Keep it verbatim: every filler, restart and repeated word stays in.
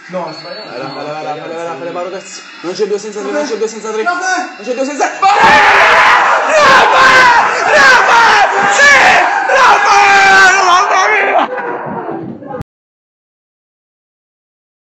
No, ho sbagliato. Vai là, vai là, vai là, vai là, vai là, vai là, cazzo. Non c'è due senza tre, non c'è due senza tre. Vabbè. Non c'è due senza...